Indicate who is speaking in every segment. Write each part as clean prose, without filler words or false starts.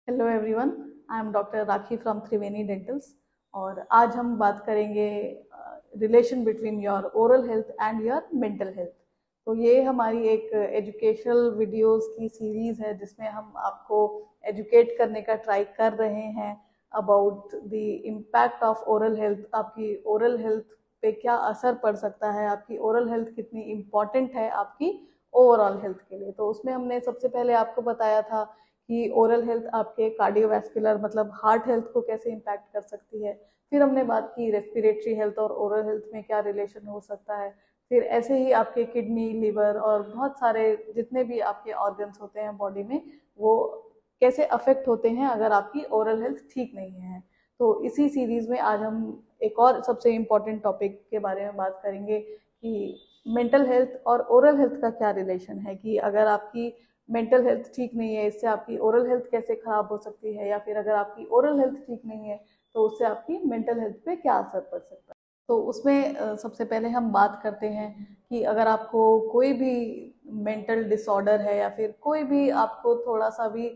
Speaker 1: Hello everyone, I am doctor Rakhi from Triveni dentals. और आज हम बात करेंगे relation between your oral health and your mental health. तो ये हमारी एक एजुकेशनल वीडियोस की सीरीज़ है जिसमें हम आपको एजुकेट करने का ट्राई कर रहे हैं about the impact of oral health. आपकी ओरल हेल्थ पे क्या असर पड़ सकता है, आपकी ओरल हेल्थ कितनी इम्पॉर्टेंट है आपकी ओवरऑल हेल्थ के लिए। तो उसमें हमने सबसे पहले आपको बताया था कि ओरल हेल्थ आपके कार्डियोवैस्कुलर मतलब हार्ट हेल्थ को कैसे इम्पैक्ट कर सकती है। फिर हमने बात की रेस्पिरेटरी हेल्थ और ओरल हेल्थ में क्या रिलेशन हो सकता है। फिर ऐसे ही आपके किडनी, लिवर और बहुत सारे जितने भी आपके ऑर्गन्स होते हैं बॉडी में, वो कैसे अफेक्ट होते हैं अगर आपकी ओरल हेल्थ ठीक नहीं है। तो इसी सीरीज में आज हम एक और सबसे इम्पोर्टेंट टॉपिक के बारे में बात करेंगे कि मेंटल हेल्थ और ओरल हेल्थ का क्या रिलेशन है, कि अगर आपकी मेंटल हेल्थ ठीक नहीं है इससे आपकी ओरल हेल्थ कैसे खराब हो सकती है, या फिर अगर आपकी ओरल हेल्थ ठीक नहीं है तो उससे आपकी मेंटल हेल्थ पे क्या असर पड़ सकता है। तो उसमें सबसे पहले हम बात करते हैं कि अगर आपको कोई भी मेंटल डिसऑर्डर है या फिर कोई भी आपको थोड़ा सा भी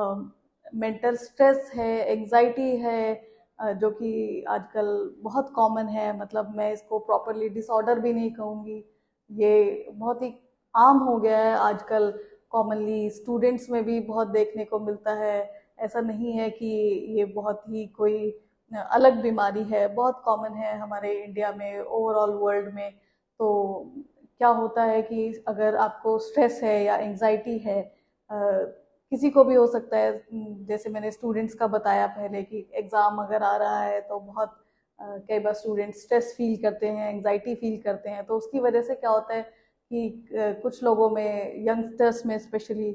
Speaker 1: मेंटल स्ट्रेस है, एंजाइटी है, जो कि आजकल बहुत कॉमन है, मतलब मैं इसको प्रॉपरली डिसऑर्डर भी नहीं कहूँगी, ये बहुत ही आम हो गया है आजकल। कॉमनली स्टूडेंट्स में भी बहुत देखने को मिलता है। ऐसा नहीं है कि ये बहुत ही कोई अलग बीमारी है, बहुत कॉमन है हमारे इंडिया में, ओवरऑल वर्ल्ड में। तो क्या होता है कि अगर आपको स्ट्रेस है या एंजाइटी है, किसी को भी हो सकता है, जैसे मैंने स्टूडेंट्स का बताया पहले कि एग्ज़ाम अगर आ रहा है तो बहुत कई बार स्टूडेंट्स स्ट्रेस फील करते हैं, एंजाइटी फील करते हैं। तो उसकी वजह से क्या होता है कि कुछ लोगों में, यंगस्टर्स में स्पेशली,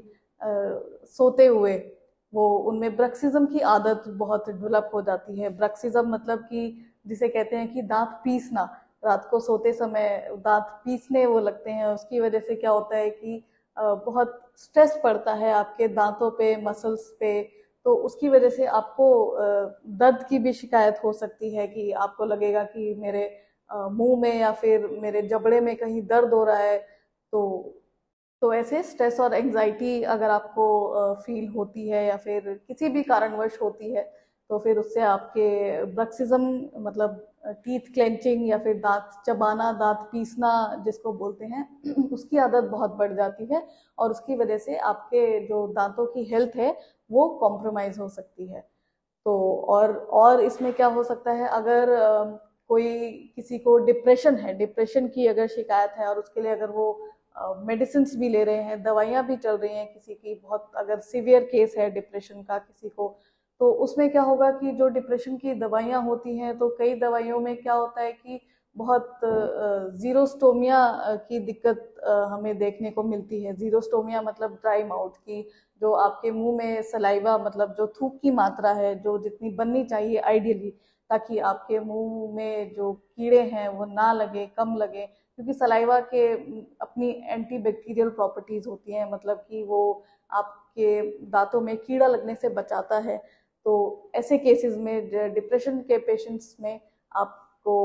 Speaker 1: सोते हुए वो उनमें ब्रक्सिज्म की आदत बहुत डेवलप हो जाती है। ब्रक्सिज्म मतलब कि जिसे कहते हैं कि दांत पीसना, रात को सोते समय दांत पीसने वो लगते हैं। उसकी वजह से क्या होता है कि बहुत स्ट्रेस पड़ता है आपके दांतों पे, मसल्स पे। तो उसकी वजह से आपको दर्द की भी शिकायत हो सकती है कि आपको लगेगा कि मेरे मुंह में या फिर मेरे जबड़े में कहीं दर्द हो रहा है। तो ऐसे स्ट्रेस और एंजाइटी अगर आपको फील होती है या फिर किसी भी कारणवश होती है, तो फिर उससे आपके ब्रक्सिज्म मतलब टीथ क्लेंचिंग या फिर दांत चबाना, दांत पीसना जिसको बोलते हैं, उसकी आदत बहुत बढ़ जाती है। और उसकी वजह से आपके जो दांतों की हेल्थ है वो कॉम्प्रोमाइज हो सकती है। तो और इसमें क्या हो सकता है, अगर कोई किसी को डिप्रेशन है, डिप्रेशन की अगर शिकायत है और उसके लिए अगर वो मेडिसिन भी ले रहे हैं, दवाइयाँ भी चल रही हैं, किसी की बहुत अगर सीवियर केस है डिप्रेशन का किसी को, तो उसमें क्या होगा कि जो डिप्रेशन की दवाइयाँ होती हैं, तो कई दवाइयों में क्या होता है कि बहुत जीरोस्टोमिया की दिक्कत हमें देखने को मिलती है। जीरोस्टोमिया मतलब ड्राई माउथ की, जो आपके मुंह में सलाइवा मतलब जो थूक की मात्रा है जो जितनी बननी चाहिए आइडियली, ताकि आपके मुंह में जो कीड़े हैं वो ना लगे, कम लगे। क्योंकि सलाइवा के अपनी एंटी बैक्टीरियल प्रॉपर्टीज होती हैं, मतलब कि वो आपके दांतों में कीड़ा लगने से बचाता है। तो ऐसे केसेस में डिप्रेशन के पेशेंट्स में आपको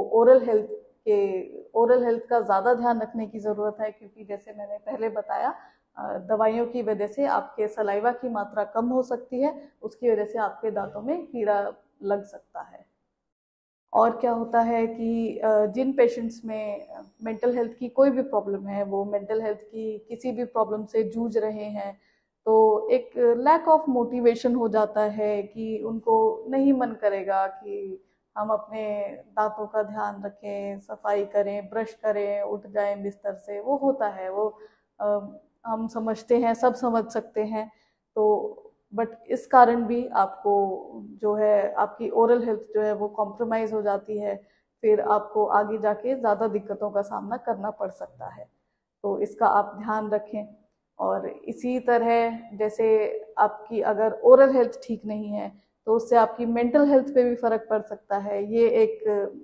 Speaker 1: ओरल हेल्थ का ज़्यादा ध्यान रखने की ज़रूरत है, क्योंकि जैसे मैंने पहले बताया, दवाइयों की वजह से आपके सलाइवा की मात्रा कम हो सकती है, उसकी वजह से आपके दांतों में कीड़ा लग सकता है। और क्या होता है कि जिन पेशेंट्स में मेंटल हेल्थ की कोई भी प्रॉब्लम है, वो मेंटल हेल्थ की किसी भी प्रॉब्लम से जूझ रहे हैं, तो एक लैक ऑफ मोटिवेशन हो जाता है कि उनको नहीं मन करेगा कि हम अपने दांतों का ध्यान रखें, सफाई करें, ब्रश करें, उठ जाएं बिस्तर से। वो होता है, वो हम समझते हैं, सब समझ सकते हैं। तो बट इस कारण भी आपको जो है आपकी ओरल हेल्थ जो है वो कॉम्प्रोमाइज हो जाती है, फिर आपको आगे जाके ज़्यादा दिक्कतों का सामना करना पड़ सकता है। तो इसका आप ध्यान रखें। और इसी तरह जैसे आपकी अगर ओरल हेल्थ ठीक नहीं है तो उससे आपकी मेंटल हेल्थ पे भी फर्क पड़ सकता है। ये एक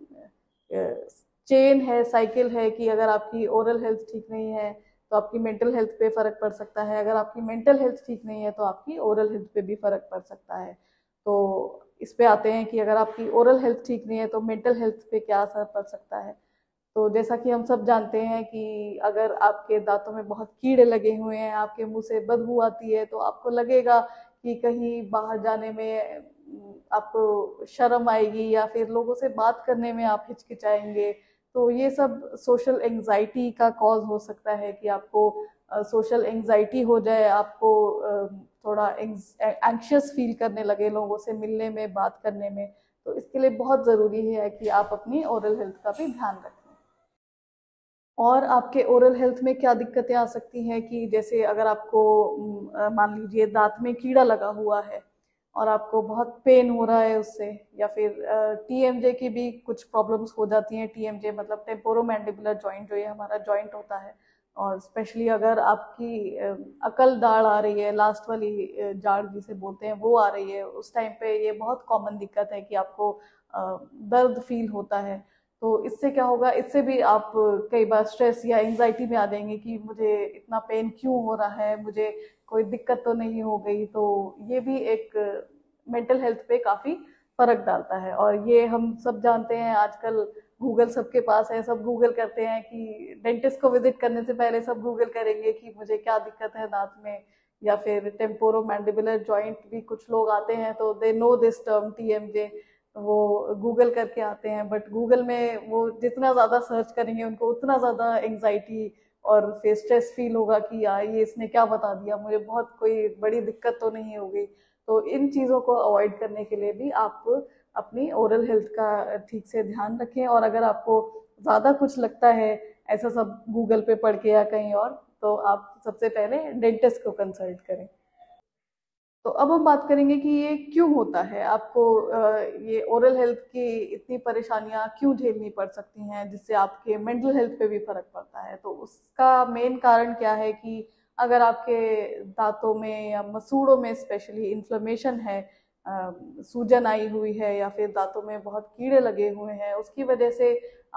Speaker 1: चेन है, साइकिल है, कि अगर आपकी ओरल हेल्थ ठीक नहीं है तो आपकी मेंटल हेल्थ पे फर्क पड़ सकता है, अगर आपकी मेंटल हेल्थ ठीक नहीं है तो आपकी ओरल हेल्थ पे भी फर्क पड़ सकता है। तो इस पे आते हैं कि अगर आपकी ओरल हेल्थ ठीक नहीं है तो मेंटल हेल्थ पे क्या असर पड़ सकता है। तो जैसा कि हम सब जानते हैं कि अगर आपके दांतों में बहुत कीड़े लगे हुए हैं, आपके मुंह से बदबू आती है, तो आपको लगेगा कि कहीं बाहर जाने में आपको शर्म आएगी या फिर लोगों से बात करने में आप हिचकिचाएंगे। तो ये सब सोशल एंजाइटी का कॉज हो सकता है कि आपको सोशल एंजाइटी हो जाए, आपको थोड़ा एंग्शियस फील करने लगे लोगों से मिलने में, बात करने में। तो इसके लिए बहुत ज़रूरी है कि आप अपनी ओरल हेल्थ का भी ध्यान रखें। और आपके ओरल हेल्थ में क्या दिक्कतें आ सकती हैं कि जैसे अगर आपको मान लीजिए दांत में कीड़ा लगा हुआ है और आपको बहुत पेन हो रहा है उससे, या फिर टीएमजे की भी कुछ प्रॉब्लम्स हो जाती हैं। टीएमजे मतलब टेम्पोरोमैंडिबुलर जॉइंट, जो ये हमारा जॉइंट होता है। और स्पेशली अगर आपकी अकल दाढ़ आ रही है, लास्ट वाली जाड़ जिसे बोलते हैं, वो आ रही है, उस टाइम पे ये बहुत कॉमन दिक्कत है कि आपको दर्द फील होता है। तो इससे क्या होगा, इससे भी आप कई बार स्ट्रेस या एंजाइटी में आ जाएंगे कि मुझे इतना पेन क्यों हो रहा है, मुझे कोई दिक्कत तो नहीं हो गई। तो ये भी एक मेंटल हेल्थ पे काफी फर्क डालता है। और ये हम सब जानते हैं, आजकल गूगल सबके पास है, सब गूगल करते हैं कि डेंटिस्ट को विजिट करने से पहले सब गूगल करेंगे कि मुझे क्या दिक्कत है दांत में। या फिर टेम्पोरो मैंडिबुलर जॉइंट भी कुछ लोग आते हैं तो they know this term TMJ, वो गूगल करके आते हैं। बट गूगल में वो जितना ज़्यादा सर्च करेंगे उनको उतना ज़्यादा एंग्जाइटी और फिर स्ट्रेस फील होगा कि यार ये इसने क्या बता दिया, मुझे बहुत कोई बड़ी दिक्कत तो नहीं हो गई। तो इन चीज़ों को अवॉइड करने के लिए भी आप अपनी ओरल हेल्थ का ठीक से ध्यान रखें। और अगर आपको ज़्यादा कुछ लगता है ऐसा सब गूगल पे पढ़ के या कहीं और, तो आप सबसे पहले डेंटिस्ट को कंसल्ट करें। तो अब हम बात करेंगे कि ये क्यों होता है, आपको ये ओरल हेल्थ की इतनी परेशानियां क्यों झेलनी पड़ सकती हैं, जिससे आपके मेंटल हेल्थ पे भी फर्क पड़ता है। तो उसका मेन कारण क्या है कि अगर आपके दांतों में या मसूड़ों में स्पेशली इन्फ्लेमेशन है, सूजन आई हुई है, या फिर दांतों में बहुत कीड़े लगे हुए हैं, उसकी वजह से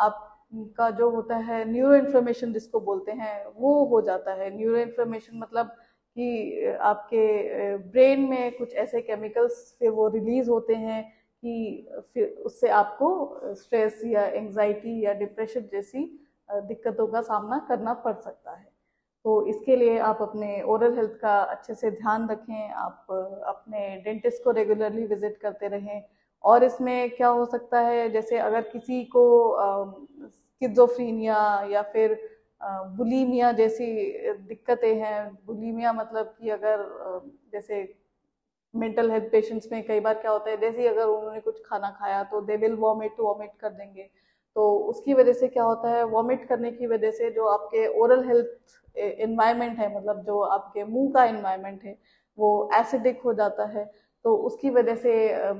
Speaker 1: आपका जो होता है न्यूरो इन्फ्लेमेशन जिसको बोलते हैं, वो हो जाता है। न्यूरो इन्फ्लेमेशन मतलब कि आपके ब्रेन में कुछ ऐसे केमिकल्स फिर वो रिलीज होते हैं कि फिर उससे आपको स्ट्रेस या एंजाइटी या डिप्रेशन जैसी दिक्कतों का सामना करना पड़ सकता है। तो इसके लिए आप अपने ओरल हेल्थ का अच्छे से ध्यान रखें, आप अपने डेंटिस्ट को रेगुलरली विजिट करते रहें। और इसमें क्या हो सकता है, जैसे अगर किसी को स्किज़ोफ्रीनिया या फिर बुलीमिया जैसी दिक्कतें हैं। बुलीमिया मतलब कि अगर जैसे मेंटल हेल्थ पेशेंट्स में कई बार क्या होता है, जैसे ही अगर उन्होंने कुछ खाना खाया तो दे विल वॉमिट वॉमिट कर देंगे। तो उसकी वजह से क्या होता है, वॉमिट करने की वजह से जो आपके ओरल हेल्थ एनवायरनमेंट है, मतलब जो आपके मुंह का एनवायरनमेंट है, वो एसिडिक हो जाता है। तो उसकी वजह से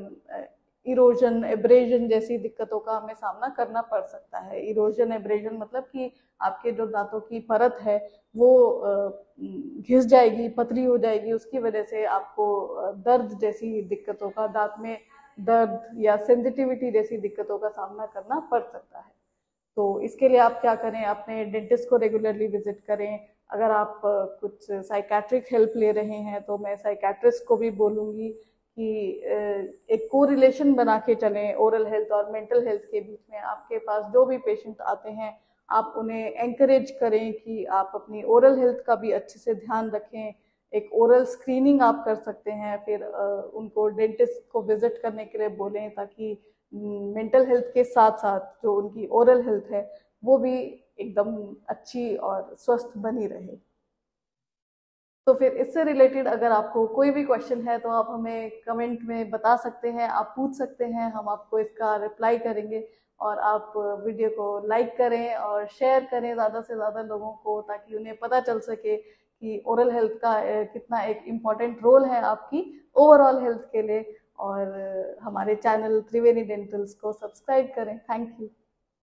Speaker 1: इरोजन एब्रेजन जैसी दिक्कतों का हमें सामना करना पड़ सकता है। इरोजन एब्रेजन मतलब कि आपके जो दांतों की परत है वो घिस जाएगी, पतली हो जाएगी, उसकी वजह से आपको दर्द जैसी दिक्कतों का, दांत में दर्द या सेंसिटिविटी जैसी दिक्कतों का सामना करना पड़ सकता है। तो इसके लिए आप क्या करें, अपने डेंटिस्ट को रेगुलरली विजिट करें। अगर आप कुछ साइकेट्रिक हेल्प ले रहे हैं तो मैं साइकेट्रिस्ट को भी बोलूँगी कि एक को रिलेशन बना के चलें ओरल हेल्थ और मेंटल हेल्थ के बीच में। आपके पास जो भी पेशेंट आते हैं आप उन्हें एंकरेज करें कि आप अपनी ओरल हेल्थ का भी अच्छे से ध्यान रखें। एक ओरल स्क्रीनिंग आप कर सकते हैं, फिर उनको डेंटिस्ट को विजिट करने के लिए बोलें, ताकि मेंटल हेल्थ के साथ साथ जो उनकी ओरल हेल्थ है वो भी एकदम अच्छी और स्वस्थ बनी रहे। तो फिर इससे रिलेटेड अगर आपको कोई भी क्वेश्चन है तो आप हमें कमेंट में बता सकते हैं, आप पूछ सकते हैं, हम आपको इसका रिप्लाई करेंगे। और आप वीडियो को लाइक करें और शेयर करें ज़्यादा से ज़्यादा लोगों को, ताकि उन्हें पता चल सके कि ओरल हेल्थ का कितना एक इम्पॉर्टेंट रोल है आपकी ओवरऑल हेल्थ के लिए। और हमारे चैनल त्रिवेणी डेंटल्स को सब्सक्राइब करें। Thank you.